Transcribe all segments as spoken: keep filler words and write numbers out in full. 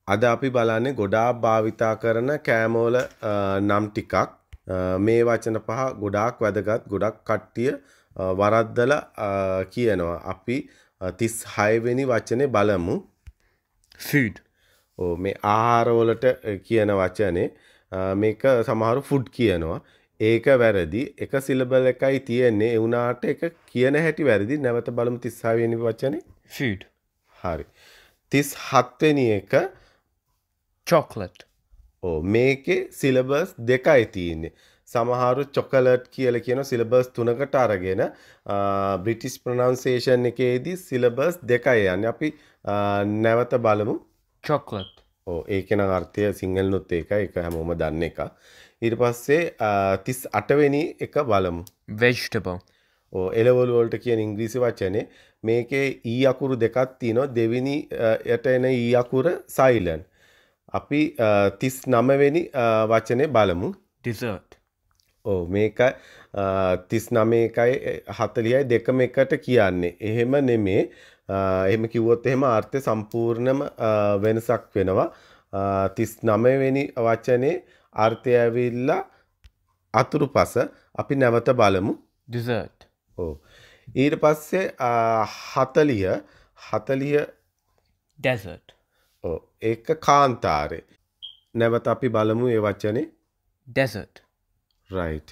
අද අපි බලන්නේ ගොඩාක් භාවිතා කරන කෑමවල නම් ටිකක්. මේ වචන පහ ගොඩාක් වැදගත්. ගොඩක් කට්ටිය වරද්දලා කියනවා. අපි තිස් හය වෙනි වචනේ බලමු. food. ඔව් මේ ආහාර වලට කියන වචනේ මේක සමහරු ෆුඩ් කියනවා. ඒක වැරදි. එක සිලබල් එකයි තියෙන්නේ. ඒ වුණාට ඒක කියන හැටි වැරදි. නැවත බලමු තිස් හය වෙනි වචනේ. Food. හරි. තිස් හත් වෙනි එක Chocolate. ඕ මේකේ සිලබස් දෙකයි තියෙන්නේ. සමහරු චොකලට් කියලා කියන සිලබස් තුනකට අරගෙන බ්‍රිටිෂ් ප්‍රොනවුන්සියේෂන් එකේදී සිලබස් දෙකයි යන්නේ. අපි නැවත බලමු. Chocolate. ඔව් ඒකේ නම් අර්ථය සිංහලනොත් ඒකයි. ඒක හැමෝම දන්න එක. ඊට පස්සේ තිස් අට වෙනි එක බලමු. Vegetable. ඔව් එලවලු වලට කියන ඉංග්‍රීසි වචනේ මේකේ ඊ අකුරු දෙකක් තියෙනවා. දෙවෙනි යට එන ඊ අකුර සයිලන්ට්. අපි තිස් නවය වෙනි වචනේ බලමු. Dessert. ඔව් මේක තිස් නවය එකයි හතළිහයි දෙකම එකට කියන්නේ. එහෙම නෙමේ. එහෙම කිව්වොත් එහෙම අර්ථය සම්පූර්ණම වෙනසක් වෙනවා. තිස් නවය වෙනි වචනේ අර්ථය ඇවිල්ලා අතුරුපස. අපි නැවත බලමු. Dessert. ඔව් ඊට පස්සේ හතළිහ හතළිහ Desert. ඔව් ඒක කාන්තාරේ. නැවත අපි බලමු ඒ වචනේ. Desert. right.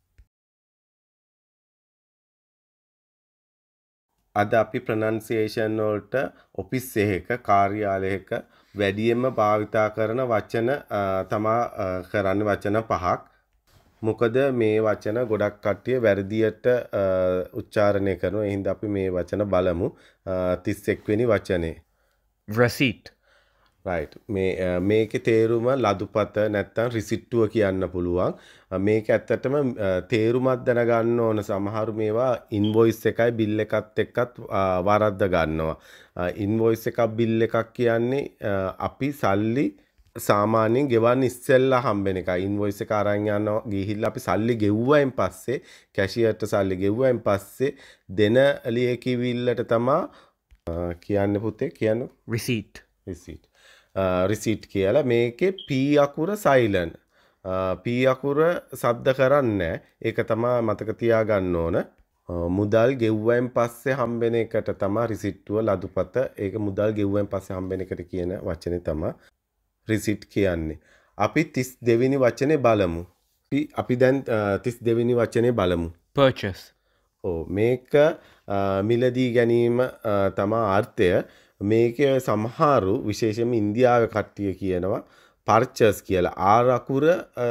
අද අපි ප්‍රොනන්සියේෂන් වලට ඔෆිස් එකක කාර්යාලයක වැඩියෙන්ම භාවිතා කරන වචන තමා කරන්නේ වචන පහක්. මොකද මේ වචන ගොඩක් කට්ටිය වැරදියට උච්චාරණය කරනවා. ඒ හින්දා අපි මේ වචන බලමු. තිස් එක් වෙනි වචනේ. Receipt. right. මේ මේකේ තේරුම ලදුපත නැත්තම් රිසිට්ටුව කියන්න පුළුවන්. මේක ඇත්තටම තේරුමක් දැනගන්න ඕන. සමහරු මේවා ඉන්වොයිස් එකයි බිල් එකත් එක්කත් වරද්ද ගන්නවා. ඉන්වොයිස් එකක් බිල් එකක් කියන්නේ අපි සල්ලි සාමාන්‍යයෙන් ගෙවන්න ඉස්සෙල්ලා හම්බෙන එක. ඉන්වොයිස් එක අරන් යනවා ගිහිල්ලා අපි සල්ලි ගෙව්වයින් පස්සේ කැෂියර්ට සල්ලි ගෙව්වයින් පස්සේ දෙන ලියකියවිල්ලට තමයි කියන්නේ පුතේ කියන්න Receipt. රිසීට්. රිසීට් කියලා මේකේ P අකුර සයිලන්ට්. P අකුර සද්ද කරන්නේ. ඒක තමයි මතක තියාගන්න ඕන. මුදල් ගෙව්වයින් පස්සේ හම්බෙන එකට තමයි රිසිට්ටුව ලදුපත. ඒක මුදල් ගෙව්වයින් පස්සේ හම්බෙන එකට කියන වචනේ තමයි රිසිට් කියන්නේ. අපි තිස් දෙවෙනි වචනේ බලමු. අපි අපි දැන් තිස් දෙවෙනි වචනේ බලමු. Purchase. ඔව් මේක මිලදී ගැනීම තමයි අර්ථය. මේකේ සමහරු විශේෂයෙන්ම ඉන්දියාවේ කට්ටිය කියනවා purchase කියලා. ආර් අකුර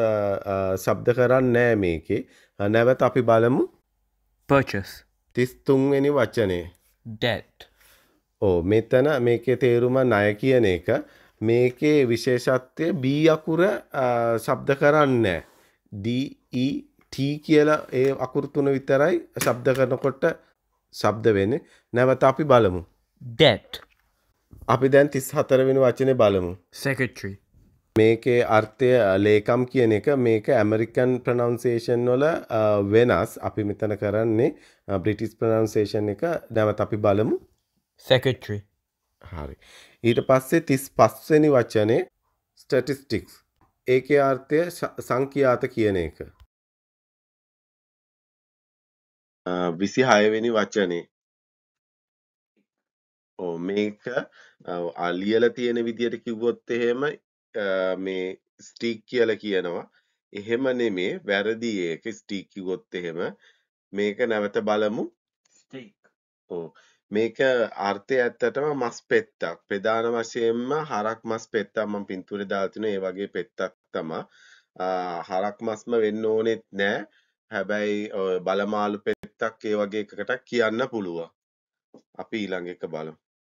ශබ්ද කරන්නේ නැහැ මේකේ. නැවත අපි බලමු. Purchase. තිස් තුන් වෙනි වචනේ. Debt. ඔව් මෙතන මේකේ තේරුම ණය කියන එක. මේකේ විශේෂත්වය B අකුර ශබ්ද කරන්නේ D E T කියලා ඒ අකුරු තුන විතරයි ශබ්ද කරනකොට ශබ්ද වෙන්නේ. නැවත අපි බලමු. Debt. අපි දැන් තිස් හතර වෙනි වචනේ බලමු. Secretary. මේකේ අර්ථය ලේකම් කියන එක. මේක ඇමරිකන් ප්‍රොනවුන්සියේෂන් වල වෙනස්. අපි මෙතන කරන්නේ බ්‍රිටිෂ් ප්‍රොනවුන්සියේෂන් එක. නැවත අපි බලමු. Secretary. හරි. ඊට පස්සේ තිස් පහ වෙනි වචනේ statistics. ඒකේ අර්ථය සංඛ්‍යාත කියන එක. විසි හය වෙනි වචනේ. ඔව් මේක ලියලා තියෙන විදියට කිව්වොත් එහෙම මේ ස්ටික් කියලා කියනවා. එහෙම නෙමේ වැරදි ඒක ස්ටික් කිව්වොත් එහෙම. මේක නැවත බලමු. Steak. ඔව් මේක අර්ථය ඇත්තටම මස් පෙත්තක්. ප්‍රධාන වශයෙන්ම හරක් මස් පෙත්තක් මම පින්තූරේ දාලා තිනවා. ඒ වගේ පෙත්තක් තමයි. හරක් මස්ම වෙන්න ඕනෙත් නෑ. හැබැයි බලමාළු පෙත්තක් ඒ වගේ එකකට කියන්න පුළුවන්. අපි ඊළඟ එක බලමු.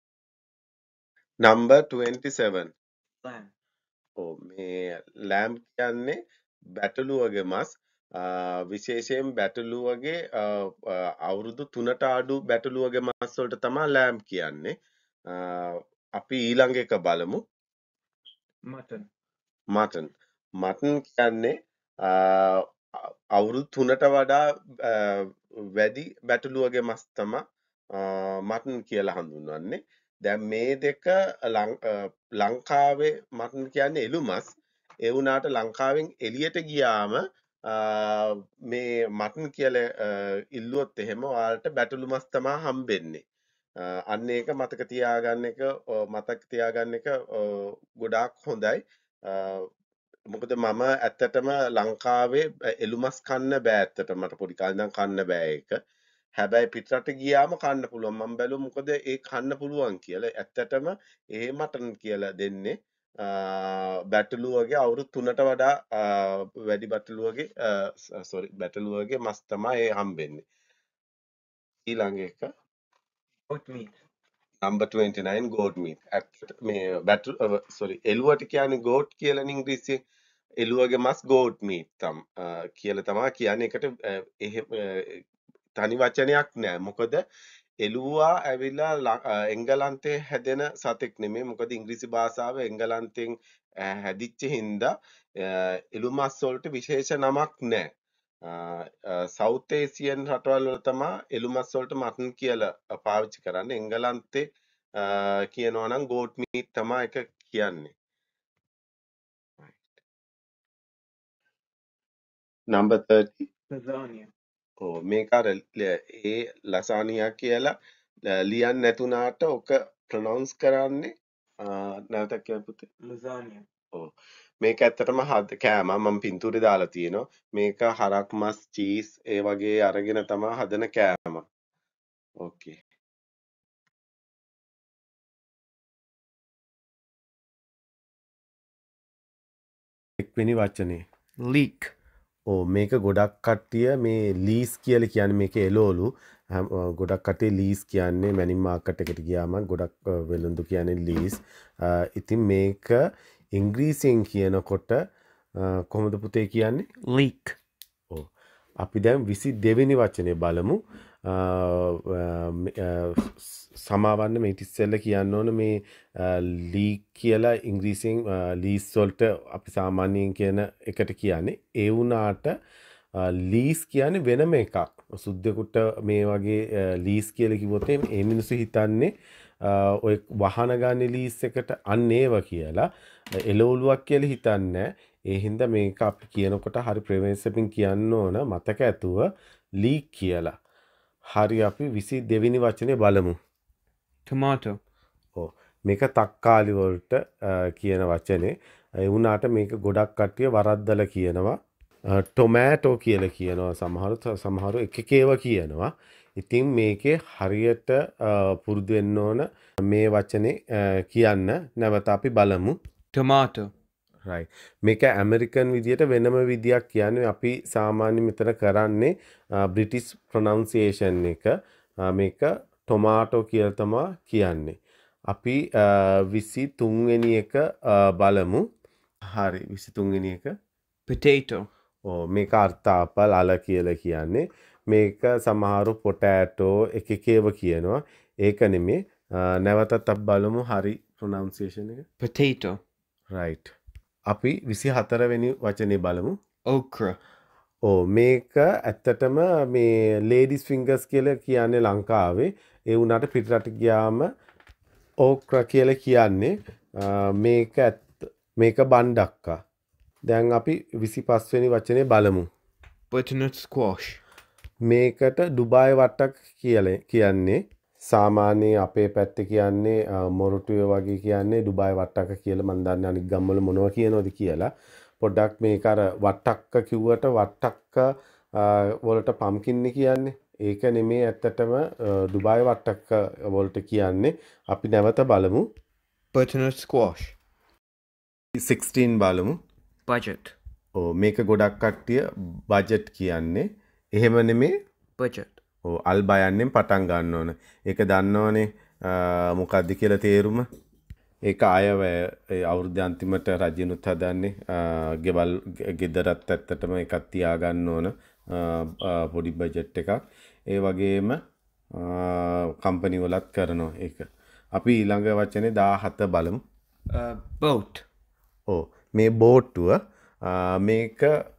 number twenty-seven. Lamb. ඔව් මේ ලෑම්බ් කියන්නේ බැටළුවගේ මස්. විශේෂයෙන් බැටළුවගේ අවුරුදු තුනට අඩු බැටළුවගේ මස් වලට තමයි ලෑම්බ් කියන්නේ. අපි ඊළඟ එක බලමු. Mutton. මටන්. මටන් කියන්නේ අවුරුදු තුනට වඩා වැඩි බැටළුවගේ මස් තමයි මටන් කියලා හඳුන්වන්නේ. දැන් මේ දෙක ලංකාවේ මටන් කියන්නේ එළුමස්. ඒ වුණාට ලංකාවෙන් එළියට ගියාම මේ මටන් කියලා ඉල්ලුවොත් එහෙම ඔයාලට බැටළු මස් තමයි හම්බෙන්නේ. අන්න ඒක මතක තියාගන්න එක මතක තියාගන්න එක ගොඩාක් හොඳයි. මොකද මම ඇත්තටම ලංකාවේ එළුමස් කන්න බෑ ඇත්තට මට පොඩි කාලේ ඉඳන් කන්න බෑ ඒක. හැබැයි පිටරට ගියාම කන්න පුළුවන්. මම බැලුවා මොකද ඒ කන්න පුළුවන් කියලා. ඇත්තටම ඒ මටන් කියලා දෙන්නේ බැටළු වගේ අවුරුදු තුනට වඩා වැඩි බැටළු වගේ සෝරි බැටළු වගේ මස් තමයි ඒ හම්බෙන්නේ. ඊළඟ එක goat meat. number twenty-nine goat meat. ඇත්තට මේ බැටළු සෝරි එළුවට කියන්නේ goat කියලා ඉංග්‍රීසියෙන්. එළුවගේ මස් goat meat තම කියලා තමයි කියන්නේ. ඒකට එහෙම තනි වචනයක් නෑ. මොකද එළුවා ඇවිල්ලා එංගලන්තේ හැදෙන සතෙක් නෙමෙයි. මොකද ඉංග්‍රීසි භාෂාව එංගලන්තෙන් හැදිච්ච හින්දා එළු මස් වලට විශේෂ නමක් නෑ. සවුත් ඒසියන් රටවල් වල තමයි එළු මස් වලට මටන් කියලා පාවිච්චි කරන්නේ. එංගලන්තේ කියනවා නම් goat meat තමයි එක කියන්නේ. number thirty Lasagna. ඔව් මේක අර ඒ ලසානියා කියලා ලියන්න නැතුණාට ඔක ප්‍රොනවුන්ස් කරන්නේ නැවතත් කියන්න පුතේ. Lasagna. ඔව් මේක ඇත්තටම හද කෑම මම පින්තූරේ දාලා තියෙනවා. මේක හරක් මස් චීස් ඒ වගේ අරගෙන තමයි හදන කෑම. ඕකේ. එක්වෙනි වචනේ leak, ඕ මේක ගොඩක් කට්ටිය මේ ලීස් කියලා කියන්නේ මේක එළවලු ගොඩක් කට්ටිය ලීස් කියන්නේ මැනින් මාකට් එකට ගියාම ගොඩක් වෙළඳු කියන්නේ ලීස්. ඉතින් මේක ඉංග්‍රීසියෙන් කියනකොට කොහොමද පුතේ කියන්නේ? leak, ඔව් අපි දැන් විසි දෙවෙනි වචනේ බලමු. සමාවන්න මේ ඉතිස්සෙල්ල කියන්න ඕන මේ ලීක් කියලා ඉංග්‍රීසියෙන් ලීස් වලට අපි සාමාන්‍යයෙන් කියන එකට කියන්නේ. ඒ වුණාට ලීස් කියන්නේ වෙනම එකක්. සුද්දෙකුට මේ වගේ ලීස් කියලා කිව්වොත් මේ මිනිස්සු හිතන්නේ ඔය වහන ගන්න ලීස් එකට අන්න ඒව කියලා. එළවලුවක් කියලා හිතන්නේ. ඒ හින්දා මේක අපි කියනකොට හරි ප්‍රවේශයෙන් කියන්න ඕන මතක ඇතුව ලීක් කියලා. හරි අපි විසි දෙවෙනි වචනේ බලමු. tomato, ඔව් මේක තක්කාලි වලට කියන වචනේ. ඒ වුණාට මේක ගොඩක් කට්ටිය වරද්දලා කියනවා. ටොමැටෝ කියලා කියනවා සමහරු සමහරු එක එක ඒවා කියනවා. ඉතින් මේකේ හරියට පුරුදු වෙන්න ඕන මේ වචනේ කියන්න නැවත අපි බලමු. tomato, right. මේක ඇමරිකන් විදියට වෙනම විදියක් කියන්නේ අපි සාමාන්‍ය මෙතන කරන්නේ බ්‍රිටිෂ් ප්‍රොනවුන්සියේෂන් එක. මේක ටොමාටෝ කියලා තමයි කියන්නේ. අපි විසි තුන් වෙනි එක බලමු. හරි විසි තුන් වෙනි එක potato, ඕ මේක අර්ථාපල් අල කියලා කියන්නේ. මේක සමහරු පොටෑටෝ එක එක ඒවා කියනවා. ඒක නෙමෙයි. නැවතත් අපි බලමු හරි ප්‍රොනවුන්සියේෂන් එක. potato, right. අපි විසි හතර වෙනි වචනේ බලමු. okra, ඕ මේක ඇත්තටම මේ ලේඩිස් ෆින්ගර්ස් කියලා කියන්නේ ලංකාවේ. ඒ වුණාට පිටරට ගියාම ඕක්‍රා කියලා කියන්නේ. මේක මේක බණ්ඩක්කා. දැන් අපි විසි පහ වෙනි වචනේ බලමු. butternut squash, මේකට ඩුබායි වට්ටක් කියලා කියන්නේ. සාමාන්‍යයෙන් අපේ පැත්තේ කියන්නේ මොරටුවේ වගේ කියන්නේ ඩුබායි වට්ටක කියලා. මම දන්නේ අනිත් ගම්වල මොනවා කියනවද කියලා. පොඩ්ඩක් මේක අර වට්ටක්ක කිව්වට වට්ටක්ක වලට පම්කින් කියන්නේ. ඒක නෙමේ ඇත්තටම ඩුබායි වට්ටක්ක වලට කියන්නේ. අපි නැවත බලමු. butternut squash, sixteen බලමු. budget, ඔව් මේක ගොඩක් කට්ටිය බජට් කියන්නේ. එහෙම නෙමේ budget, ඔව් අල් බයන්නෙන් පටන් ගන්න ඕන. ඒක දන්නවනේ මොකක්ද කියලා තේරුම. ඒක අයවැය අවුරුද්ද අන්තිමට රජිනුත් හදන්නේ. ගෙවල් ගෙදරත් ඇත්තටම එකක් තියාගන්න ඕන පොඩි බජට් එකක්. ඒ වගේම කම්පැනි වලත් කරනවා ඒක. අපි ඊළඟ වචනේ දාහත බලමු. uh, boat, ඔව් මේ බෝට්ටුව මේක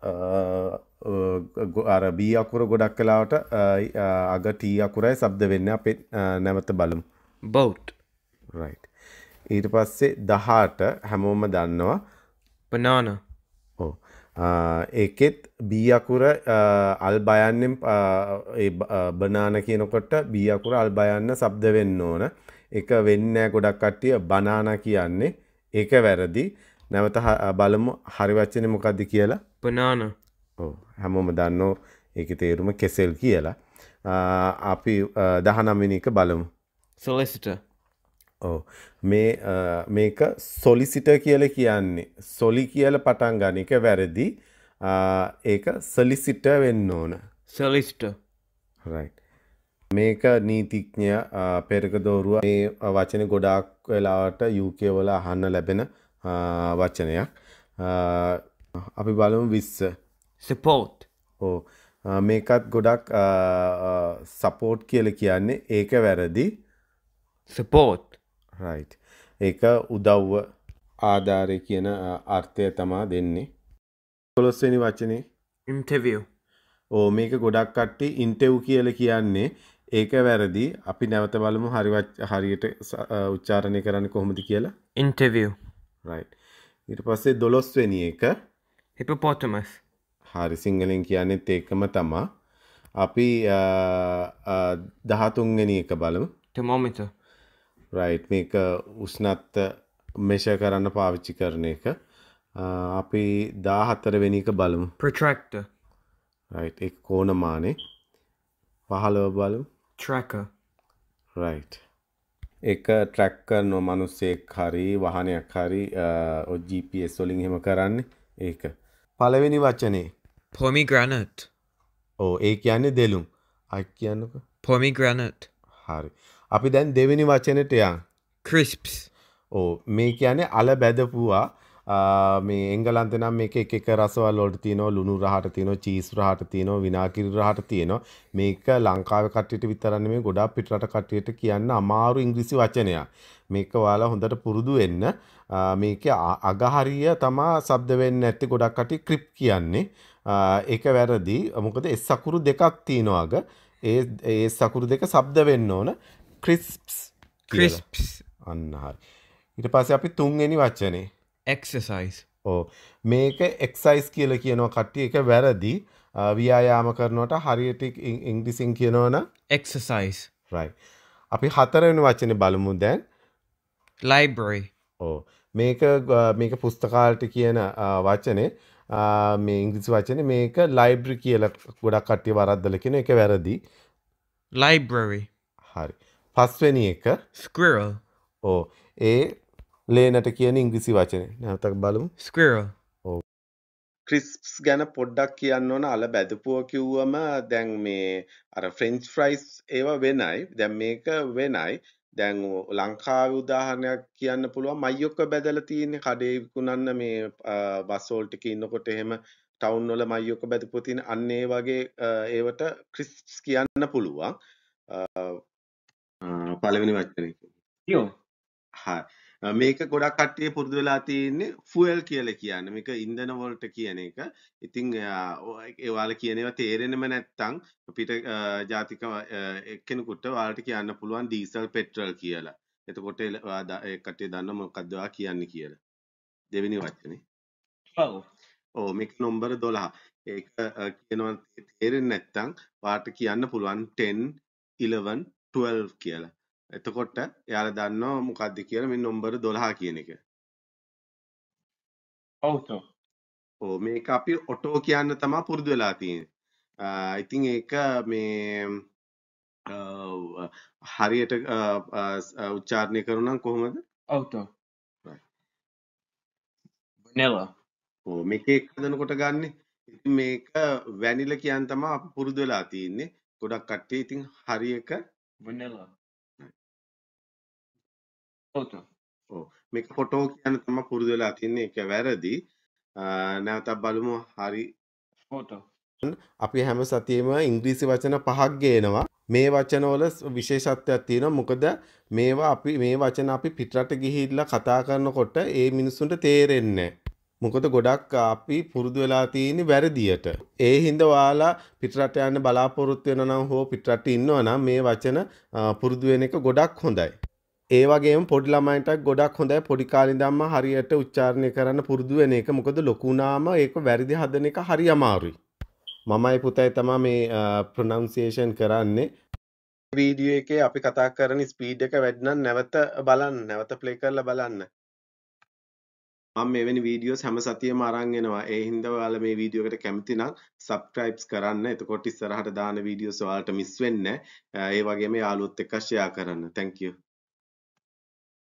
අර බී අකුර ගොඩක් වෙලාවට අග ටී අකුරයි શબ્ද වෙන්නේ. අපි නැවත බලමු. boat, right. ඊට පස්සේ දහඅට හැමෝම දන්නවා. Banana. ඔව්. ඒකෙත් බී අකුර අල් බයන්නෙන් ඒ බනානා කියනකොට බී අකුර අල් බයන්න શબ્ද වෙන්න ඕන. ඒක වෙන්නේ නැහැ ගොඩක් කට්ටිය බනානා කියන්නේ. ඒක වැරදි. නැවත බලමු හරි වචනේ මොකද්ද කියලා. Banana. ඔව් හැමෝම දන්නෝ ඒකේ තේරුම කෙසෙල් කියලා. අපි දහනවය වෙනි එක බලමු. Solicitor. ඔව් මේ මේක solicitor කියලා කියන්නේ සොලි කියලා පටන් ගන්න එක වැරදි. ඒක solicitor වෙන්න ඕන. Solicitor. right. මේක නීතිඥ පෙරක දෝරුව මේ වචනේ ගොඩාක් වෙලාවට යූ කේ වල අහන්න ලැබෙන වචනයක්. අපි බලමු විස්ස. Support. ඔව් මේකත් ගොඩක් support කියලා කියන්නේ ඒක වැරදි. Support. right. ඒක උදව්ව ආධාරය කියන අර්ථය තමයි දෙන්නේ. පොළොස් වෙනි වචනේ Interview. ඕ මේක ගොඩක් කට්ටිය ඉන්ටර්විව් කියලා කියන්නේ ඒක වැරදි. අපි නැවත බලමු හරි හරියට උච්චාරණය කරන්නේ කොහොමද කියලා. Interview. right. ඊට පස්සේ දොළොස් වෙනි එක Hippopotamus. හරි සිංහලෙන් කියන්නේත් ඒකම තමයි. අපි දහතුන් වෙනි එක බලමු. Thermometer. right. මේක උෂ්ණත්ව මෙෂර් කරන්න පාවිච්චි කරන එක. අපි දාහතර වෙනි එක බලමු. Protractor. right. ඒක කෝණමානේ. පහළව බලමු. Tracker. right. ඒක ට්‍රැක් කරන මිනිස්සෙක් හරි වාහනයක් හරි ඔය ජී පී එස් වලින් එහෙම කරන්නේ ඒක. පළවෙනි වචනේ Pomegranate. ඔව් ඒ කියන්නේ දෙලුම්. අය කියන්නකෝ. Pomegranate. හරි. අපි දැන් දෙවෙනි වචනෙට යන්. Crisps. ඔව් මේ කියන්නේ අල බැදපුවා. මේ එංගලන්තේ නම් මේක එක එක රසවල වලට තියෙනවා ලුණු රහට තියෙනවා චීස් රහට තියෙනවා විනාගිරි රහට තියෙනවා. මේක ලංකාවේ කට්ටියට විතරක් නෙමෙයි ගොඩාක් පිටරට කට්ටියට කියන්න අමාරු ඉංග්‍රීසි වචනයක්. මේක ඔයාලා හොඳට පුරුදු වෙන්න. මේකේ අගහරිය තමයි શબ્ද වෙන්නේ නැත්තේ ගොඩක් කට්ටිය ක්‍රිප් කියන්නේ. ඒක වැරදි. මොකද එස් අකුරු දෙකක් තියෙනවා අග. ඒ ඒ අකුරු දෙක શબ્ද වෙන්න ඕන. crisps. Crisps. අන්න හරි. ඊට පස්සේ අපි තුන්වෙනි වචනේ Exercise. ඕ මේක එක්සයිස් කියලා කියනවා කට්ටිය ඒක වැරදි. ව්‍යායාම කරනකොට හරියට ඉංග්‍රීසියෙන් කියනවනම් Exercise. right. අපි හතරවෙනි වචනේ බලමු දැන්. Library. ඕ මේක මේක පුස්තකාලයට කියන වචනේ මේ ඉංග්‍රීසි වචනේ මේක library කියලා ගොඩක් කට්ටිය වරද්දලා කියන එක වැරදි. Library. හරි. පස්වෙනි එක Squirrel. ඕ ඒ ලේනට කියන ඉංග්‍රීසි වචනේ. නැවතත් බලමු. Squirrel. ඔව්. ක්‍රිස්ප්ස් ගැන පොඩ්ඩක් කියන්න ඕන. අල බැදපුව කිව්වම දැන් මේ අර ෆ්‍රෙන්ච් ෆ්‍රයිස් ඒවා වෙනයි. දැන් මේක වෙනයි. දැන් ලංකාවේ උදාහරණයක් කියන්න පුළුවන් මයියොක්ක බැදලා තියෙන්නේ කඩේ විකුණන්න මේ බස් වලට ඉන්නකොට එහෙම ටවුන් වල මයියොක්ක බැදපුව තියෙන අන්න ඒ වගේ ඒවට ක්‍රිස්ප්ස් කියන්න පුළුවන්. පළවෙනි වචනේ. Fuel. හරි. මේක ගොඩක් කට්ටිය පුරුදු වෙලා තියෙන්නේ ෆුවල් කියලා කියන්නේ. මේක ඉන්ධන වලට කියන එක. ඉතින් ඒ ඔයාලා කියන ඒවා තේරෙන්නෙම නැත්නම් පිට ජාතික එක්කෙනෙකුට ඔයාලට කියන්න පුළුවන් ඩීසල් පෙට්‍රල් කියලා. එතකොට ඒ කට්ටිය දන්න මොකක්ද ඔයා කියන්නේ කියලා. දෙවෙනි වචනේ. twelve. ඔව් මේක නම්බර දොළහ. ඒක කියනවා තේරෙන්නේ නැත්නම් ඔයාලට කියන්න පුළුවන් ten eleven twelve කියලා. එතකොට එයාලා දන්නවා මොකක්ද කියලා මේ නම්බර දොළහ කියන එක. Auto. ඔව් මේක අපි ඔටෝ කියන්න තමයි පුරුදු වෙලා තියෙන්නේ. ඉතින් ඒක මේ හරියට උච්චාරණය කරනවා නම් කොහොමද? Auto. Vanilla. ඔව් මේකේ හදනකොට ගන්නෙ. ඉතින් මේක වැනිලා කියන්න තමයි අපි පුරුදු වෙලා තියෙන්නේ. ගොඩක් කට්ටිය ඉතින් හරි එක Vanilla. Auto. ඔව් මේක ෆොටෝ කියන්න තමයි පුරුදු වෙලා තින්නේ ඒක වැරදි. නැවතත් බලමු හරි. Photo. අපි හැම සතියෙම ඉංග්‍රීසි වචන පහක් ගේනවා. මේ වචනවල විශේෂත්වයක් තියෙනවා. මොකද මේවා අපි මේ වචන අපි පිටරට ගිහිල්ලා කතා කරනකොට ඒ මිනිස්සුන්ට තේරෙන්නේ මොකද ගොඩක් අපි පුරුදු වෙලා තියෙන්නේ වැරදියට. ඒ හින්දා ඔයාලා පිටරට යන්න බලාපොරොත්තු වෙනවා නම් හෝ පිටරට ඉන්නවා නම් මේ වචන පුරුදු වෙන එක ගොඩක් හොඳයි. ඒ වගේම පොඩි ළමයින්ට ගොඩක් හොඳයි පොඩි කාලේ ඉඳන්ම හරියට උච්චාරණය කරන්න පුරුදු වෙන එක. මොකද ලොකු වුණාම ඒක වැරදි හදන එක හරි අමාරුයි. මමයි පුතයි තමයි මේ ප්‍රොනවුන්සියේෂන් කරන්නේ. වීඩියෝ එකේ අපි කතා කරන ස්පීඩ් එක වැඩි නම් නැවත බලන්න. නැවත ප්ලේ කරලා බලන්න. මම මෙවැනි වීඩියෝස් හැම සතියෙම අරන් එනවා. ඒ හින්දා ඔයාලා මේ වීඩියෝ එකට කැමති නම් සබ්ස්ක්‍රයිබ්ස් කරන්න. එතකොට ඉස්සරහට දාන වීඩියෝස් ඔයාලට මිස් වෙන්නේ නැහැ. ඒ වගේම යාළුවොත් එක්ක ෂෙයා කරන්න. Thank you.